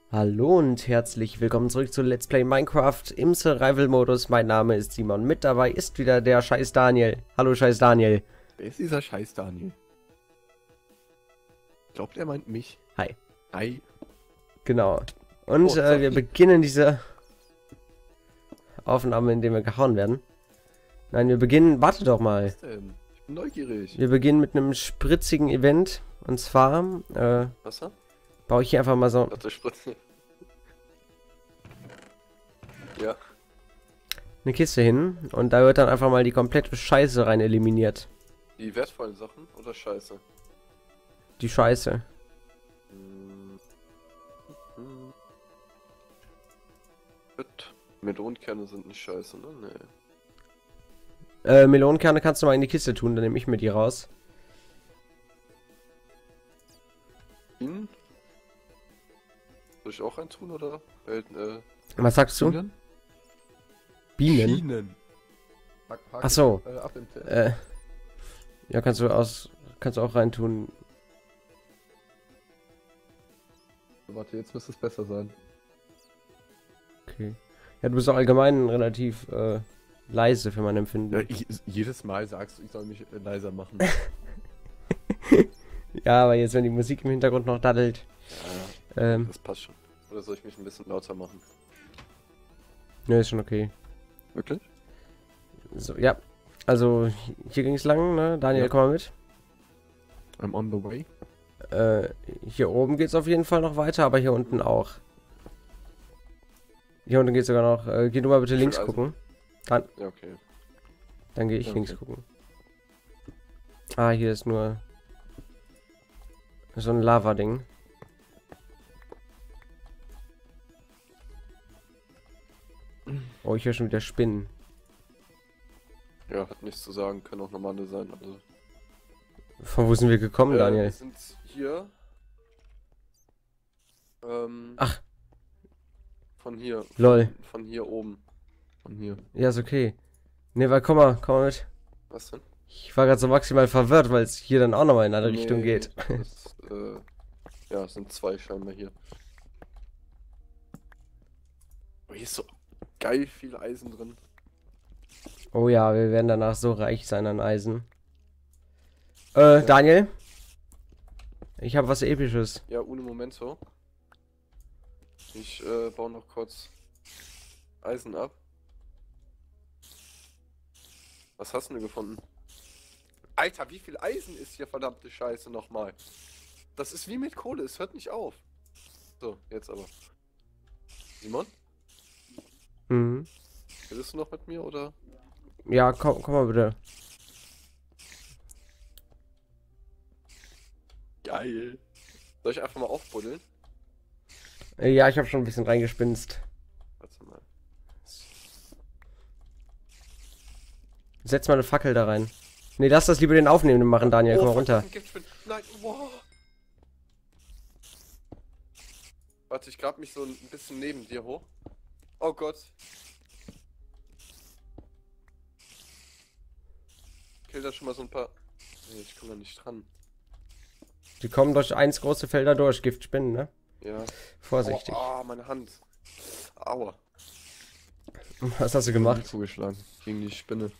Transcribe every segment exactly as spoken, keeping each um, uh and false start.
Hallo und herzlich willkommen zurück zu Let's Play Minecraft im Survival-Modus. Mein Name ist Simon. Mit dabei ist wieder der Scheiß Daniel. Hallo Scheiß Daniel. Wer ist dieser Scheiß Daniel? Ich glaube, der meint mich. Hi. Hi. Genau. Und Oh, äh, wir beginnen diese Aufnahme, indem wir gehauen werden. Nein, wir beginnen... Warte doch mal. Was denn? Ich bin neugierig. Wir beginnen mit einem spritzigen Event. Und zwar äh, Wasser? baue ich hier einfach mal so Warte, Spritze. Ja. eine Kiste hin. Und da wird dann einfach mal die komplette Scheiße rein eliminiert. Die wertvollen Sachen oder Scheiße? Die Scheiße. Hm. Hm. Gut. Melonenkerne sind nicht scheiße, ne? Nee. Äh, Melonenkerne kannst du mal in die Kiste tun, dann nehme ich mir die raus. Bienen? Soll ich auch reintun, oder? Äh, äh, Was sagst du? Bienen? Bienen? Bienen. Hack, hack, Ach so. Äh, ab in den Äh, ja, kannst du aus, kannst du auch reintun. Warte, jetzt müsste es besser sein. Okay. Ja, du bist auch allgemein relativ äh, leise für mein Empfinden. Ja, ich, jedes Mal sagst du, ich soll mich äh, leiser machen. Ja, aber jetzt, wenn die Musik im Hintergrund noch daddelt. Ja, Ähm, das passt schon. Oder soll ich mich ein bisschen lauter machen? ne, ist schon okay. Wirklich? So, ja. Also, hier ging es lang, ne? Daniel, Ja. komm mal mit. I'm on the way. Äh, hier oben geht es auf jeden Fall noch weiter, aber hier unten auch. Hier unten geht sogar noch. Äh, geh du mal bitte Schön links Eisen. gucken. Dann, Ja, okay. dann gehe ich Ja, links okay. gucken. Ah, hier ist nur so ein Lava-Ding. Oh, ich höre schon wieder Spinnen. Ja, hat nichts zu sagen, können auch normale sein. Also, Von wo sind wir gekommen, äh, wir Daniel? sind hier. Ähm, Ach. Von hier. Lol. Von, von hier oben. Von hier. Ja, ist okay. Ne, weil komm mal, komm mal mit. Was denn? Ich war gerade so maximal verwirrt, weil es hier dann auch nochmal in eine andere Richtung Nee, geht. Das, äh, ja, es sind zwei scheinbar hier. Oh, hier ist so geil viel Eisen drin. Oh ja, wir werden danach so reich sein an Eisen. Äh, Daniel? Ich habe was Episches. Ja, ohne Momento. Ich äh, baue noch kurz Eisen ab. Was hast du denn gefunden? Alter, wie viel Eisen ist hier, verdammte Scheiße, nochmal? Das ist wie mit Kohle, es hört nicht auf. So, jetzt aber. Simon, Mhm. redest du noch mit mir, oder? Ja, komm, komm mal bitte. Geil. Soll ich einfach mal aufbuddeln? Äh, ja, ich habe schon ein bisschen reingespinst. Warte mal. Setz mal eine Fackel da rein. Nee, lass das lieber den Aufnehmen machen, Daniel. Komm mal runter. fuck, Giftspin- Nein, wow. Warte, ich grab mich so ein bisschen neben dir hoch. Oh Gott. Kill da schon mal so ein paar... Nee, ich komme da nicht dran. Die kommen durch eins große Felder durch. Giftspinnen, ne? Ja. Vorsichtig. Oh, meine Hand. Aua. Was hast du gemacht? Zugeschlagen. Gegen die Spinne.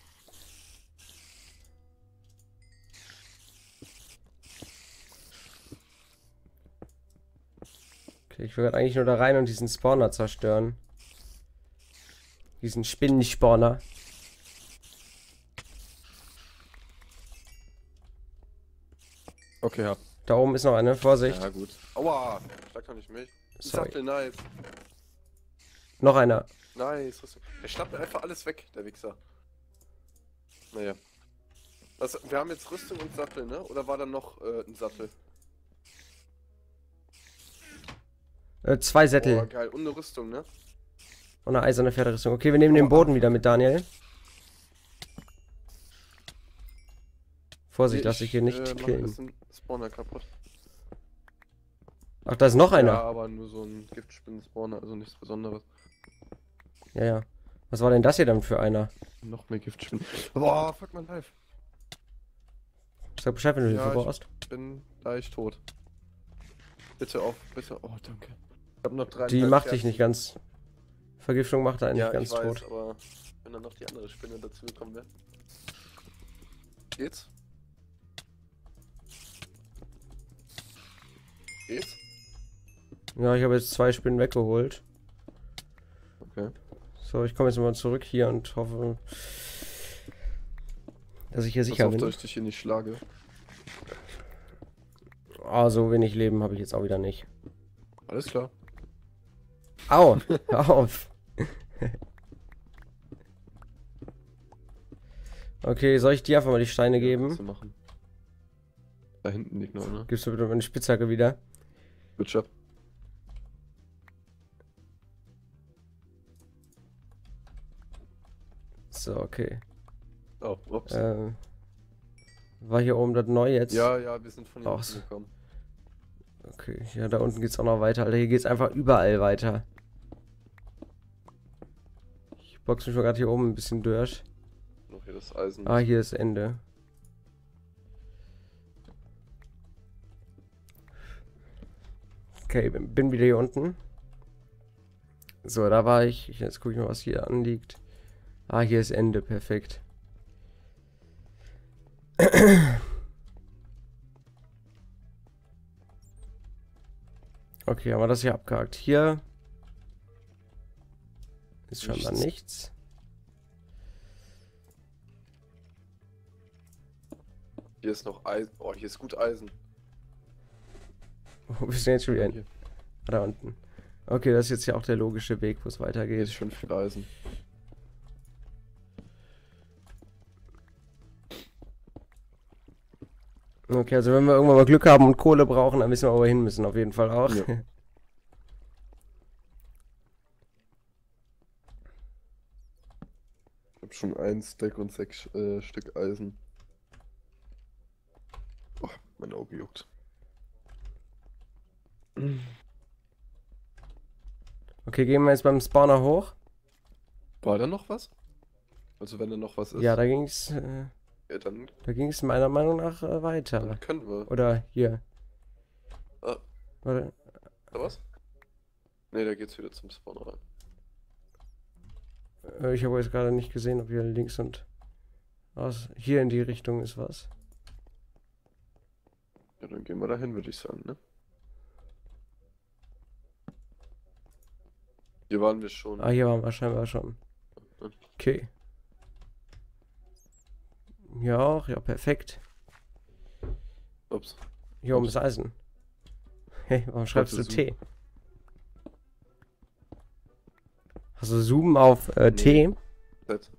Okay, ich will grad eigentlich nur da rein und diesen Spawner zerstören. Diesen Spinnenspawner. Okay, ja. Da oben ist noch eine. Vorsicht. Ja, gut. Aua. Schlag doch nicht mich. Sorry. Sattel, nice. Noch einer. Nice. Rüstung. Er schnappt mir einfach alles weg, der Wichser. Naja. Was, wir haben jetzt Rüstung und Sattel, ne? Oder war da noch äh, ein Sattel? Äh, zwei Oh, Sättel. geil. Und eine Rüstung, ne? Und eine eiserne Pferderüstung. Okay, wir nehmen den Boden wieder mit, Daniel. Vorsicht, lass dich hier nicht äh, mach ein killen. bisschen Spawner kaputt. Ach, da ist noch einer. Ja, aber nur so ein Giftspinnen-Spawner, also nichts Besonderes. Ja, ja. Was war denn das hier dann für einer? Noch mehr Giftspinnen. Boah, fuck mein Life. Sag Bescheid, wenn du Ja, Hilfe ich- brauchst. Bin gleich tot. Bitte auf, bitte. Oh, danke. Ich hab noch drei. Die macht dich nicht ganz. Vergiftung macht er nicht ja, ganz ich weiß, tot. aber wenn dann noch die andere Spinne dazu gekommen wäre. Geht's? Geht's? Ja, ich habe jetzt zwei Spinnen weggeholt. Okay. So, ich komme jetzt mal zurück hier und hoffe, dass ich hier sicher Pass auf, bin. dass ich dich hier nicht schlage. Ah, so wenig Leben habe ich jetzt auch wieder nicht. Alles klar. Au, hör auf. Okay, soll ich dir einfach mal die Steine Ja, geben? kannst du machen. Da hinten liegt noch, ne? Gibst du bitte meine Spitzhacke wieder? Butcher. So, okay. Oh, ups. Ähm, war hier oben das neu jetzt? Ja, ja, wir sind von hier Ach unten so. gekommen. Okay, ja, da unten geht's auch noch weiter, Alter. Hier geht's einfach überall weiter. Ich box mich mal gerade hier oben ein bisschen durch. Noch hier das Eisen. Ah, hier ist Ende. Okay, bin, bin wieder hier unten. So, da war ich. Jetzt gucke ich mal, was hier anliegt. Ah, hier ist Ende. Perfekt. Okay, haben wir das hier abgehakt. Hier ist scheinbar Nichts. nichts. Hier ist noch Eisen. Oh, hier ist gut Eisen. Wo bist du denn jetzt schon wieder hin? Hier Da unten. Okay, das ist jetzt ja auch der logische Weg, wo es hier weitergeht. ist schon viel Eisen. Okay, also wenn wir irgendwann mal Glück haben und Kohle brauchen, dann wissen wir, wo wir hin müssen, auf jeden Fall auch. Ja. Ich hab schon ein Stack und sechs äh, Stück Eisen. Boah, mein Auge juckt. Okay, gehen wir jetzt beim Spawner hoch. War da noch was? Also wenn da noch was ist, Ja, da ging es äh, ja, dann, da ging es meiner Meinung nach äh, weiter. dann können wir. Oder hier. Ah. Oder, Da was? Ne, da geht's wieder zum Spawner rein. äh, ich habe jetzt gerade nicht gesehen, ob hier links und aus, hier in die Richtung ist was. Ja, dann gehen wir dahin, würde ich sagen, ne? Hier waren wir schon. Ah, hier waren wir scheinbar schon. Okay. Ja, ja, perfekt. Ups. Hier oben Ups. ist Eisen. Hey, warum schreibst du wollte T? Hast du Zoom auf äh, Nee. T? Z.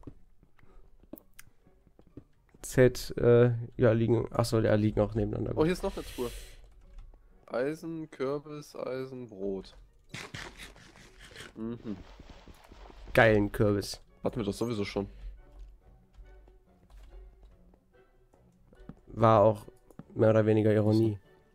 Z, äh, ja, liegen. Achso, ja, liegen auch nebeneinander. Oh, hier ist noch eine Truhe. Eisen, Kürbis, Eisen, Brot. Mhm. Geilen Kürbis. Hatten wir das sowieso schon. War auch mehr oder weniger Ironie.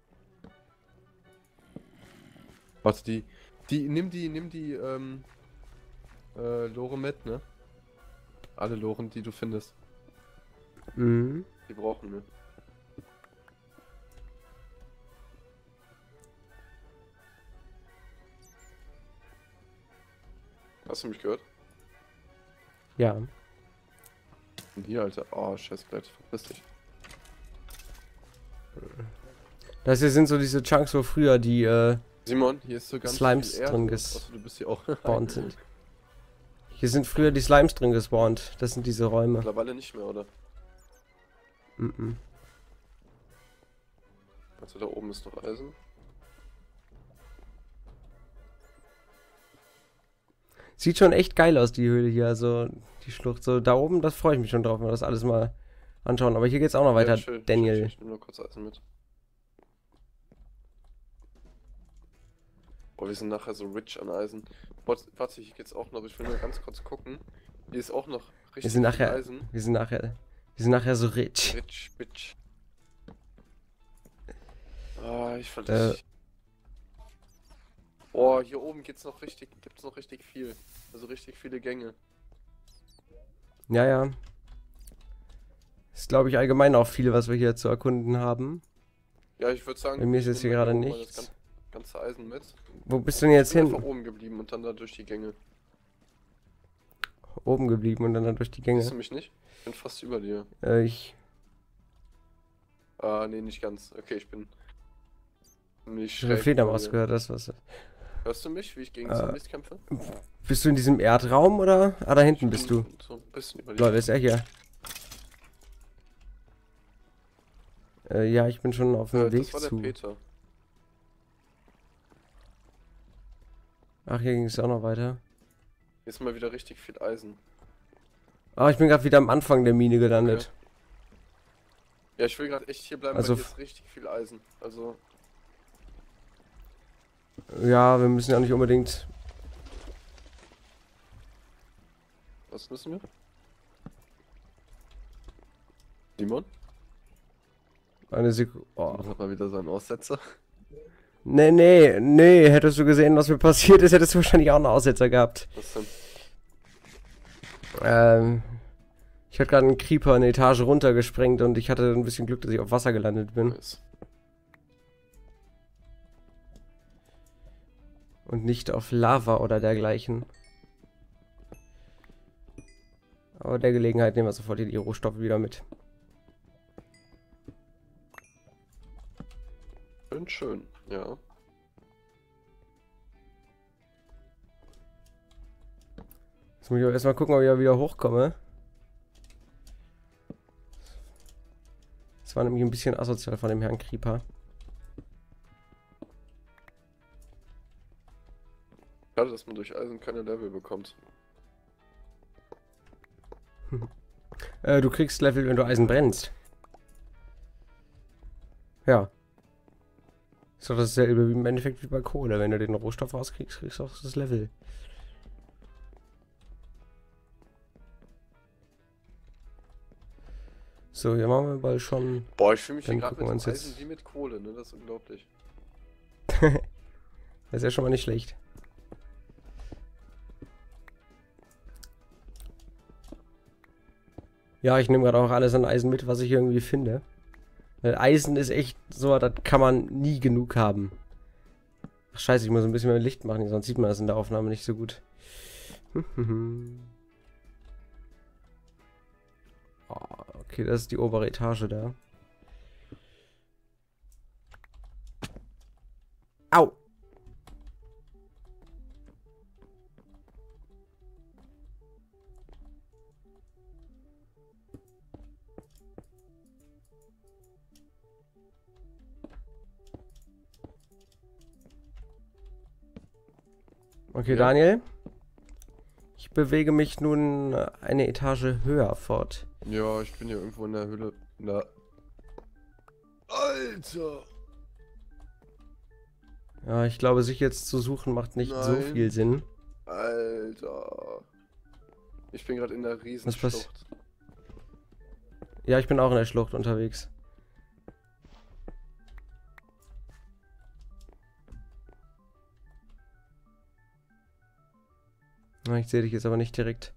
Warte, die. Die, nimm die, nimm die, ähm. Äh, Lore mit, ne? Alle Loren, die du findest. Mhm. Die brauchen wir. Hast du mich gehört? Ja. Und hier, Alter. Oh, scheiß Blatt. Verpiss dich. Das hier sind so diese Chunks, wo früher die äh, Simon, hier ist so ganz Slimes viel Erde. drin ges- Achso, du bist hier auch. gespawnt sind. Hier sind früher die Slimes drin gespawnt. Das sind diese Räume. Mittlerweile nicht mehr, oder? Mhm. Also da oben ist noch Eisen. Sieht schon echt geil aus, die Höhle hier. Also die Schlucht. So da oben, das freue ich mich schon drauf, wenn wir das alles mal anschauen. Aber hier geht's auch noch weiter, Ja, chill, Daniel. chill, chill. Ich nehme nur kurz Eisen mit. Boah, wir sind nachher so rich an Eisen. Warte, warte, hier geht's auch noch, aber ich will nur ganz kurz gucken. Hier ist auch noch richtig Wir sind viel nachher, Eisen. wir sind nachher, wir sind nachher so rich. Rich, bitch. Ah, ich fand Äh. das. Boah, hier oben geht's noch richtig, gibt's noch richtig viel. Also richtig viele Gänge. Ja, ja. Ist, glaube ich, allgemein auch viel, was wir hier zu erkunden haben. Ja, ich würde sagen. Bei mir ist ich jetzt hier nehme gerade mal das nichts. Ganz, Ganze Eisen mit. Wo bist du denn jetzt Ich bin hin? einfach oben geblieben und dann da durch die Gänge. Oben geblieben und dann, dann durch die Siehst du Gänge. mich nicht? Ich bin fast über dir. Äh, ich. Ah, nee, nicht ganz. Okay, ich bin nicht Ich habe eine schräg Fledermaus vor dir. gehört, das was. Hörst du mich, wie ich gegen Äh, Zombies kämpfe? Bist du in diesem Erdraum oder? Ah, da hinten Ich bist bin du. so ein bisschen über Lol, dir. wer ist er hier? Äh, ja, ich bin schon auf dem Äh, Weg das war der zu. Peter. Ach, hier ging es auch noch weiter. Hier ist mal wieder richtig viel Eisen. Ah, ich bin gerade wieder am Anfang der Mine gelandet. Ja, ich will gerade echt hier bleiben, Also weil hier f- ist richtig viel Eisen. Also, Ja, wir müssen ja nicht unbedingt. was müssen wir? Simon? Eine Sekunde. Oh. Simon hat mal wieder seinen Aussetzer. Nee, nee, nee. Hättest du gesehen, was mir passiert ist, hättest du wahrscheinlich auch einen Aussetzer gehabt. Was denn? Ähm. Ich hatte gerade einen Creeper eine Etage runtergesprengt und ich hatte ein bisschen Glück, dass ich auf Wasser gelandet bin. Nice. Und nicht auf Lava oder dergleichen. Aber der Gelegenheit nehmen wir sofort hier die Rohstoffe wieder mit. Schön, schön, ja. Jetzt muss ich aber erstmal gucken, ob ich wieder hochkomme. Das war nämlich ein bisschen asozial von dem Herrn Creeper. Schade, dass man durch Eisen keine Level bekommt. Äh, du kriegst Level, wenn du Eisen brennst. Ja. Ist doch dasselbe wie im Endeffekt wie bei Kohle. Wenn du den Rohstoff rauskriegst, kriegst du auch das Level. So, hier machen wir bald schon. Boah, ich fühle mich Dann hier gerade gucken wir mit uns dem Eisen jetzt- wie mit Kohle, ne? Das ist unglaublich. Das ist ja schon mal nicht schlecht. Ja, ich nehme gerade auch alles an Eisen mit, was ich irgendwie finde. Weil Eisen ist echt so, das kann man nie genug haben. Ach scheiße, ich muss ein bisschen mehr Licht machen, sonst sieht man das in der Aufnahme nicht so gut. Oh, okay, das ist die obere Etage da. Au! Okay, Ja. Daniel. Ich bewege mich nun äh, eine Etage höher fort. Ja, ich bin hier irgendwo in der Höhle. Na. Alter! Ja, ich glaube, sich jetzt zu suchen macht nicht so Nein. viel Sinn. Alter. Ich bin gerade in der Was Riesenschlucht. Ja, ich bin auch in der Schlucht unterwegs. Na, ich sehe dich jetzt aber nicht direkt.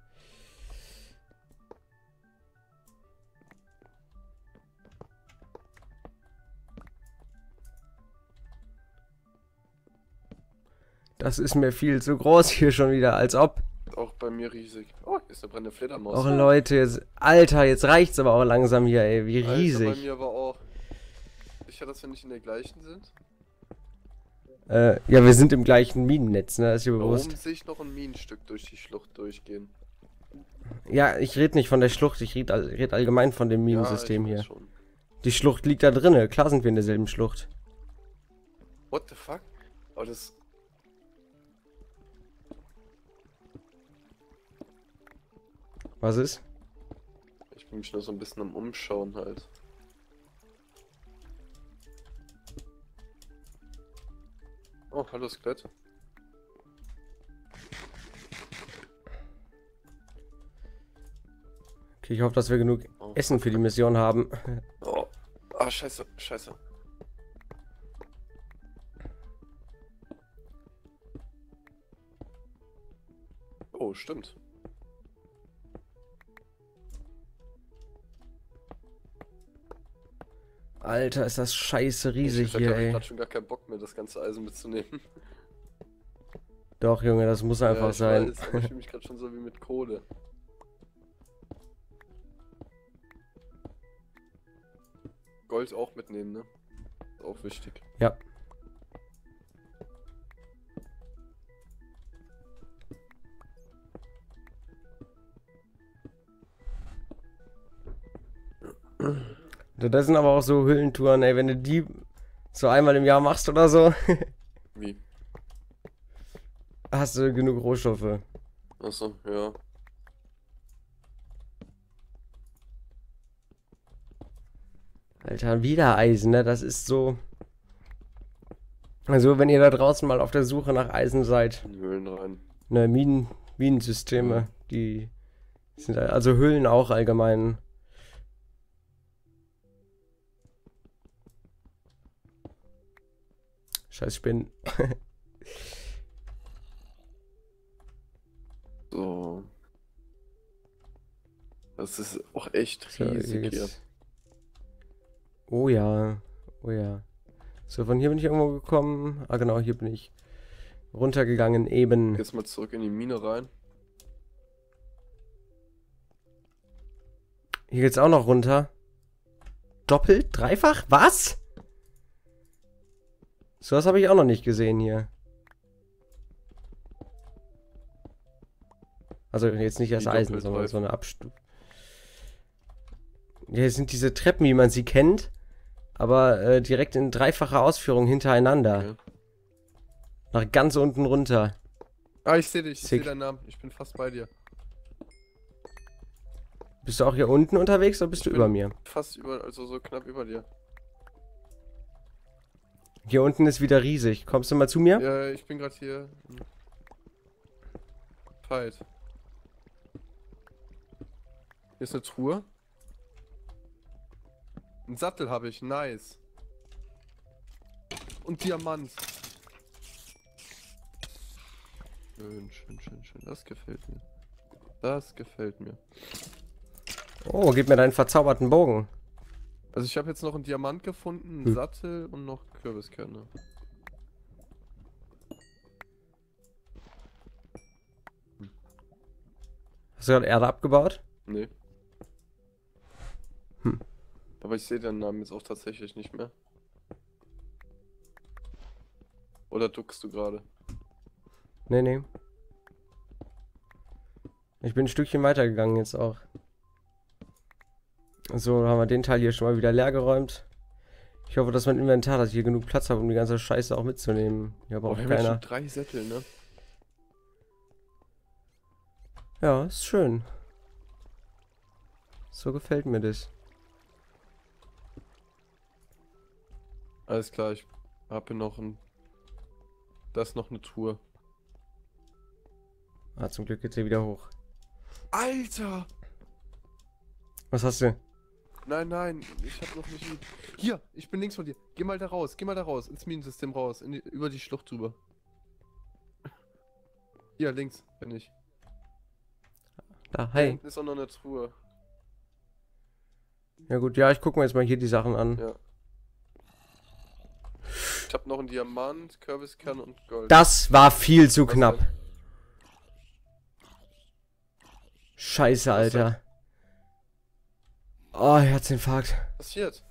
Das ist mir viel zu groß hier schon wieder, als ob. Auch bei mir riesig. Oh, hier ist eine brennende Fledermaus. Och Leute, jetzt, Alter, jetzt reicht's aber auch langsam hier, ey, wie Alter, bei riesig. mir aber auch. Sicher, dass wir nicht in der gleichen sind? Äh, ja, wir sind im gleichen Minennetz, ne, das ist dir Da bewusst. oben sehe ich noch ein Minenstück durch die Schlucht durchgehen. Ja, ich rede nicht von der Schlucht, ich rede all, red allgemein von dem Minensystem ja, ich weiß hier. schon. Die Schlucht liegt da drinne, klar sind wir in derselben Schlucht. What the fuck? Aber das... Was ist? Ich bin mich nur so ein bisschen am Umschauen halt. Oh, hallo Skelett. Okay, ich hoffe, dass wir genug Oh, Essen für die Mission haben. oh. Ah, scheiße, scheiße. Oh, stimmt. Alter, ist das scheiße riesig ich hab, hier, hab ich ey. grad schon gar keinen Bock mehr, das ganze Eisen mitzunehmen. Doch, Junge, das muss einfach Ja, ich sein. weiß, aber ich fühle mich gerade schon so wie mit Kohle. Gold auch mitnehmen, ne? Ist auch wichtig. Ja. Das sind aber auch so Höhlentouren, ey, wenn du die so einmal im Jahr machst oder so, Wie? hast du genug Rohstoffe. Achso, ja. Alter, wieder Eisen, ne? Das ist so. Also, wenn ihr da draußen mal auf der Suche nach Eisen seid, In Höhlen rein. ne, Minen, Minensysteme, die sind also Höhlen auch allgemein. Scheiß Spinnen. So. Das ist auch echt So, hier riesig hier. geht's. Oh ja, oh ja. So, von hier bin ich irgendwo gekommen. Ah, genau, hier bin ich runtergegangen eben. Jetzt mal zurück in die Mine rein. Hier geht's auch noch runter. Doppelt? Dreifach? Was? So was habe ich auch noch nicht gesehen hier. Also jetzt nicht das Wie Eisen, doppelt sondern dreifach? so eine Abstufung. Hier sind diese Treppen, wie man sie kennt, aber äh, direkt in dreifacher Ausführung hintereinander. Okay. Nach ganz unten runter. Ah, ich sehe dich, ich sehe Sick. deinen Namen. Ich bin fast bei dir. Bist du auch hier unten unterwegs oder bist du Ich über bin mir? Fast über, also so knapp über dir. Hier unten ist wieder riesig. Kommst du mal zu mir? Ja, ich bin gerade hier. im Fight. Hier ist eine Truhe. Ein Sattel habe ich, nice. Und Diamant. Schön, schön, schön, schön. Das gefällt mir. Das gefällt mir. Oh, gib mir deinen verzauberten Bogen. Also ich habe jetzt noch einen Diamant gefunden, einen Hm. Sattel und noch Kürbiskerne. Hast du gerade Erde abgebaut? Nee. Hm. Aber ich sehe deinen Namen jetzt auch tatsächlich nicht mehr. Oder duckst du gerade? Nee, nee. Ich bin ein Stückchen weitergegangen jetzt auch. So, haben wir den Teil hier schon mal wieder leer geräumt. Ich hoffe, dass mein Inventar, dass ich hier genug Platz habe, um die ganze Scheiße auch mitzunehmen. Hier Boah, braucht wir haben jetzt keiner. schon drei Sättel, ne? Ja, ist schön. So gefällt mir das. Alles klar, ich habe hier noch ein... Das ist noch eine Truhe. Ah, zum Glück geht's hier wieder hoch. Alter! Was hast du? Nein, nein, ich hab noch nicht... Hier, ich bin links von dir. Geh mal da raus, geh mal da raus, ins Minensystem raus, in die, über die Schlucht drüber. Hier, links, bin ich. Da, Da hey. hinten ist auch noch eine Truhe. Ja gut, ja, ich gucke mir jetzt mal hier die Sachen an. Ja. Ich hab noch einen Diamant, Kürbiskern und Gold. Das war viel zu Was knapp. denn? Scheiße, Was denn? Alter. Oh, Herzinfarkt. Passiert.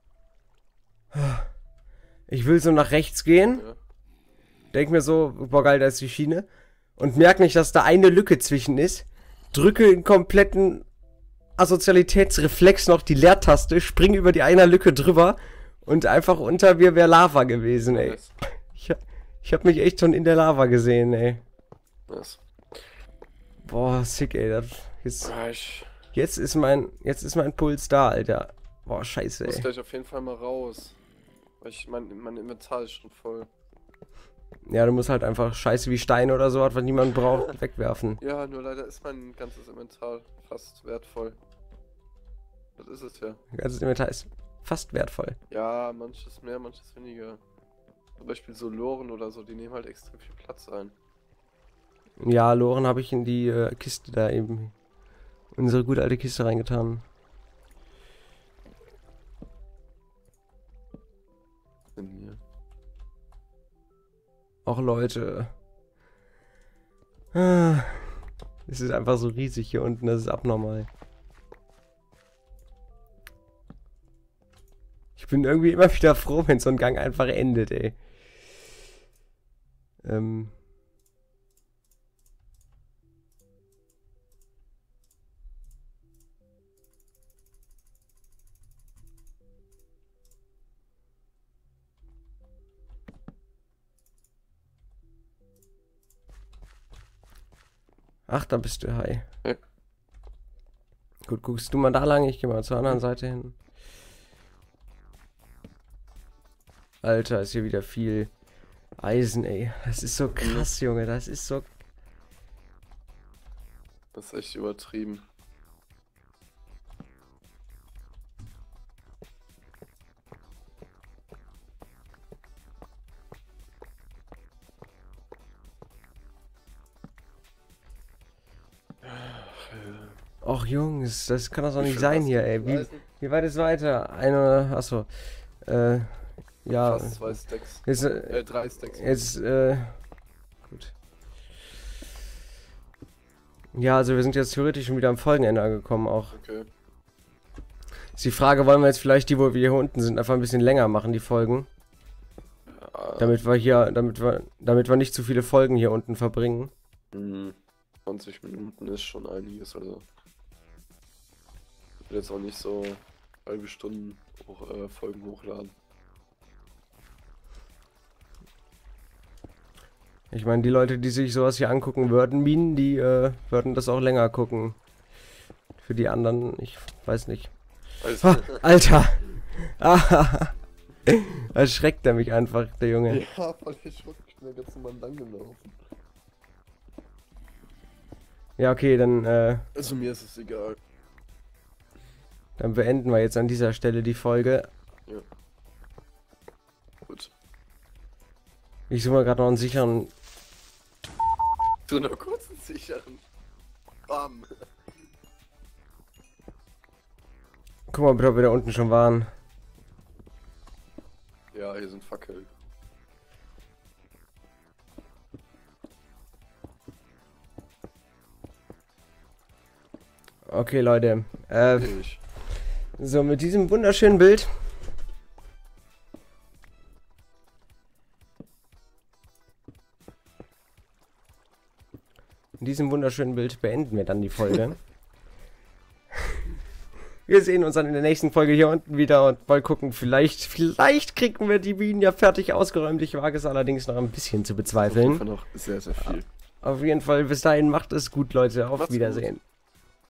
Ich will so nach rechts gehen. Ja. Denk mir so, boah geil, da ist die Schiene. Und merk nicht, dass da eine Lücke zwischen ist. Drücke den kompletten Asozialitätsreflex noch die Leertaste, spring über die eine Lücke drüber und einfach unter mir wäre Lava gewesen, ey. Nice. Ich, hab- ich hab mich echt schon in der Lava gesehen, ey. Nice. Boah, sick, ey. Das, jetzt, Ah, ich jetzt ist mein, jetzt ist mein Puls da, Alter. Boah, scheiße, muss ey. gleich auf jeden Fall mal raus. Weil ich, mein, mein Inventar ist schon voll. Ja, du musst halt einfach Scheiße wie Steine oder so, was niemand braucht, wegwerfen. Ja, nur leider ist mein ganzes Inventar fast wertvoll. Das ist es ja. Dein ganzes Inventar ist fast wertvoll. Ja, manches mehr, manches weniger. Zum Beispiel so Loren oder so, die nehmen halt extrem viel Platz ein. Ja, Loren habe ich in die äh, Kiste da eben. Unsere gute alte Kiste reingetan. Och Leute. Ah, es ist einfach so riesig hier unten, das ist abnormal. Ich bin irgendwie immer wieder froh, wenn so ein Gang einfach endet, ey. Ähm... Ach, da bist du, hi. Ja. Gut, guckst du mal da lang, ich gehe mal zur anderen Seite hin. Alter, ist hier wieder viel Eisen, ey. Das ist so krass, Junge, das ist so... Das ist echt übertrieben. Och Jungs, das kann doch so Wie nicht viel sein hast hier, du? ey. Wie, Eisen? wie weit ist weiter? Eine, achso. Äh, ja. Fast zwei Stacks. Jetzt, äh, Äh, drei Stacks. jetzt, äh, gut. Ja, also wir sind jetzt theoretisch schon wieder am Folgenende angekommen auch. Okay. Ist die Frage, wollen wir jetzt vielleicht die, wo wir hier unten sind, einfach ein bisschen länger machen, die Folgen? Ja, Damit wir hier, damit wir, damit wir nicht zu viele Folgen hier unten verbringen. mh, zwanzig Minuten ist schon einiges, also. Ich will jetzt auch nicht so halbe Stunden hoch, äh, Folgen hochladen. Ich meine, die Leute, die sich sowas hier angucken würden, Minen, die äh, würden das auch länger gucken. Für die anderen, ich weiß nicht. Also, Ah, Alter! Ah, erschreckt er mich einfach, der Junge. ja, voll erschrocken. Ich bin ja ganz normal lang gelaufen. Ja, okay, dann, äh, Also mir ist es egal. dann beenden wir jetzt an dieser Stelle die Folge. Ja. Gut. Ich suche mal gerade noch einen sicheren... Du noch kurz einen sicheren. Bam. Guck mal bitte, ob wir da unten schon waren. Ja, hier sind Fackeln. Okay, Leute. Äh, Ich. so, mit diesem wunderschönen Bild... In diesem wunderschönen Bild beenden wir dann die Folge. Wir sehen uns dann in der nächsten Folge hier unten wieder und mal gucken, vielleicht, vielleicht kriegen wir die Bienen ja fertig ausgeräumt. Ich wage es allerdings noch ein bisschen zu Auf jeden bezweifeln. Fall noch sehr, sehr viel. Auf jeden Fall, bis dahin macht es gut, Leute. Auf Macht's Wiedersehen. gut.